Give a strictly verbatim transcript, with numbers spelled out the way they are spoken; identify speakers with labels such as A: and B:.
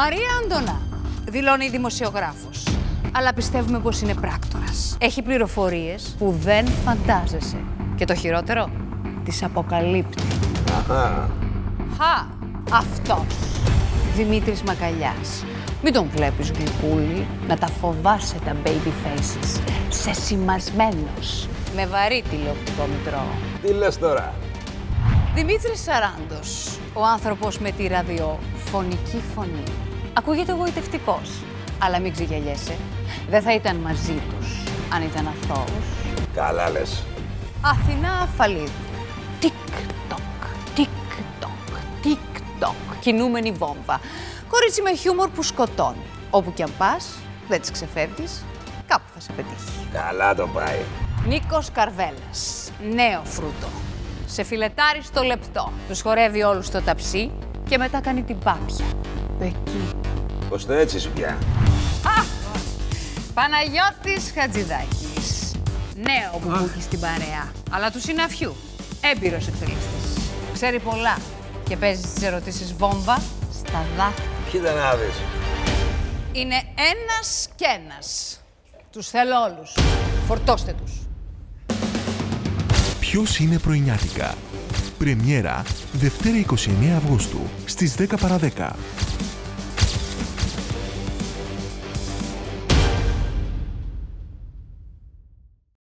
A: Μαρία Αντωνά, δηλώνει η δημοσιογράφος. Αλλά πιστεύουμε πως είναι πράκτορας. Έχει πληροφορίες που δεν φαντάζεσαι. Και το χειρότερο, τις αποκαλύπτει.
B: Αχα.
A: Χα, αυτός. Δημήτρης Μακαλιάς. Μην τον βλέπεις γλυκούλη, να τα φοβάσαι τα baby faces. Σε σημασμένος, με βαρύ τηλεοπτικό μητρό.
B: Τι λες τώρα?
A: Δημήτρης Σαράντος, ο άνθρωπος με τη ραδιοφωνική φωνή. Ακούγεται εγωιτευτικός, αλλά μην ξεγελιέσαι. Δεν θα ήταν μαζί τους, αν ήταν αθώος.
B: Καλά λες.
A: Αθηνά Αφαλίδου. Τικ-τοκ, τικ-τοκ, τικ-τοκ. Κινούμενη βόμβα. Κορίτσι με χιούμορ που σκοτώνει. Όπου κι αν πας, δεν τις ξεφεύγεις, κάπου θα σε πετύχει.
B: Καλά το πάει.
A: Νίκος Καρβέλας. Νέο φρούτο. Σε φιλετάρει στο λεπτό. Τους χορεύει όλους στο ταψί και μετά κάνει την πάπια. Εκεί.
B: Πως το έτσι σου πια.
A: Α! Παναγιώτης Χατζηδάκης. Νέο μπουμπούκι στην παρέα, αλλά του συναφιού. Έμπειρος εκτελεστής. Ξέρει πολλά και παίζει στις ερωτήσεις βόμβα στα δάχτυλα.
B: Κοίτα να δεις.
A: Είναι ένας κι ένας. Τους θέλω όλους. Φορτώστε τους.
C: Ποιος είναι πρωινιάτικα. Πρεμιέρα Δευτέρα είκοσι εννέα Αυγούστου στις δέκα παρά δέκα.